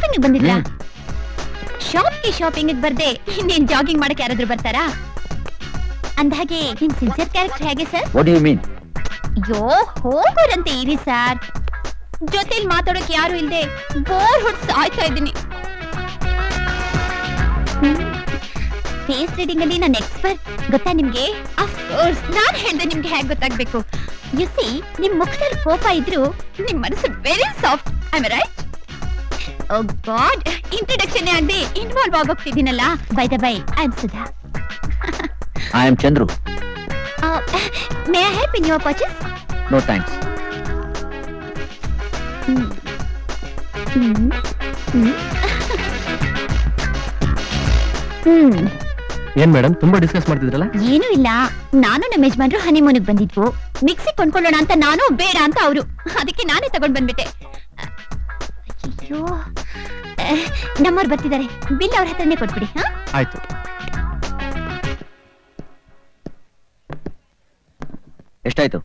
Shopping ಬಂದಿದ್ರಾ? Shopping ಬರ್ದೆ ಇನ್ನೇನ್ jogging ಮಾಡಕ್ಕೆ ಯಾರಾದ್ರೂ ಬರ್ತಾರಾ? ಅಂದಾಗೆ ನಿಮ್ ಸಿನ್ಸಿಯರ್ ಕ್ಯಾರೆಕ್ಟರ್ ಹೇಗೆ sir? What do you mean? ಅಯ್ಯೋ ಹೋಗೋರಂತೆ ಇರಿ ಸರ್, ಜೊತೆಲಿ ಮಾತಾಡೋಕೆ ಯಾರು ಇಲ್ದೆ ಬೋರ್ ಹೊಡ್ ಸಾಯ್ತಾ ಇದ್ದೀನಿ. ಫೇಸ್ ರೀಡಿಂಗ್ ಅಲ್ಲಿ ನಾನು ಎಕ್ಸ್ಪರ್ಟ್, ಗೊತ್ತಾ ನಿಮ್ಗೆ? ಅಫ್ಕೋರ್ಸ್ ನಾನ್ ಹೇಳ್ದೆ ನಿಮ್ಗೆ ಹೇಗೆ ಗೊತ್ತಾಗ್ಬೇಕು. ಯು ಸಿ, ನಿಮ್ ಮುಖದಲ್ಲಿ ಕೋಪ ಇದ್ರು ನಿಮ್ ಮನಸ್ಸು very soft. I am right? Oh god, introduction ಆಗದೆ ಇನ್ವಾಲ್ವ್ ಆಗೋಗ್ತಿದ್ದೀನಲ್ಲ. By the by, I am Sudha. I am Chandru. May I help in your purchase? No thanks. ಏನ್ ಮೇಡಮ್ ತುಂಬಾ ಡಿಸ್ಕಸ್ ಮಾಡ್ತಿದ್ರಲ್ಲ? ಏನೂ ಇಲ್ಲ, ನಾನು ನಮ್ಮ ಯಜಮಾನ್ರು ಹನಿಮೂನಿಗೆ ಬಂದಿದ್ವು. ಮಿಕ್ಸಿ ಕೊಂಡ್ಕೊಳ್ಳೋಣ ಅಂತ ನಾನು, ಬೇಡ ಅಂತ ಅವರು, ಅದಕ್ಕೆ ನಾನೇ ತಗೊಂಡ್ ಬಂದ್ಬಿಟ್ಟೆ. ಅಯ್ಯೋ, ನಮ್ಮವ್ರು ಬರ್ತಿದ್ದಾರೆ, ಬಿಲ್ ಅವ್ರ ಹತ್ರನೇ ಕೊಟ್ಬಿಡಿ. ಆಯ್ತು. ಎಷ್ಟಾಯ್ತು?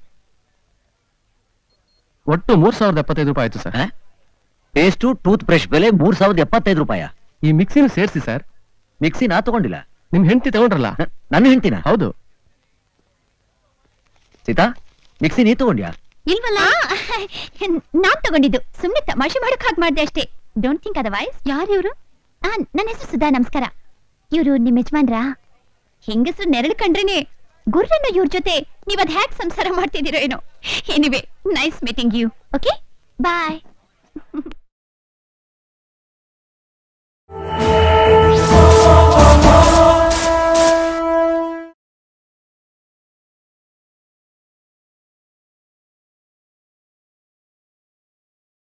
ಒಟ್ಟು 3075 ರೂಪಾಯಿ ಆಯ್ತು ಸರ್. ಪೇಸ್ಟು ಟೂತ್ ಬ್ರಷ್ ಬೆಲೆ 3075 ರೂಪಾಯಿ. ಈ ಮಿಕ್ಸಿನೂ ಸೇರಿಸಿ ಸರ್. ಮಿಕ್ಸಿ ನಾ ತಗೊಂಡಿಲ್ಲ, ನಿಮ್ ಹೆಂಡತಿ ತಗೊಂಡ್ರಲ್ಲ? ನನ್ನ ಹೆಂಡ್ತಿನ? ಹೌದು. ಸೀತಾ, ಮಿಕ್ಸಿ ನೀ ತಗೊಂಡ್ಯಾ? ಇಲ್ವಲ್ಲ, ನಾನ್ ತಗೊಂಡಿದ್ದು. ಸುಮ್ನೆ ತಮಾಷೆ ಮಾಡಕ್ ಹಾಗೆ ಮಾಡ್ದೆ ಅಷ್ಟೇ. Don't think otherwise. ಯಾರು ಇವರು? ನನ್ನ ಹೆಸರು ಸುಧಾ, ನಮಸ್ಕಾರ. ಇವರು ನಿಮ್ ಯಜಮಾನ್ರ? ಹೆಂಗಸರು ನೆರಳು ಕಂಡ್ರೇನೆ ಗುರ್ರನ್ನ ಇವ್ರ ಜೊತೆ ನೀವ್ ಅದ್ ಹ್ಯಾಕ್ ಸಂಸಾರ ಮಾಡ್ತಿದ್ದೀರೋ ಏನೋ. Anyway, nice meeting you. Okay, bye.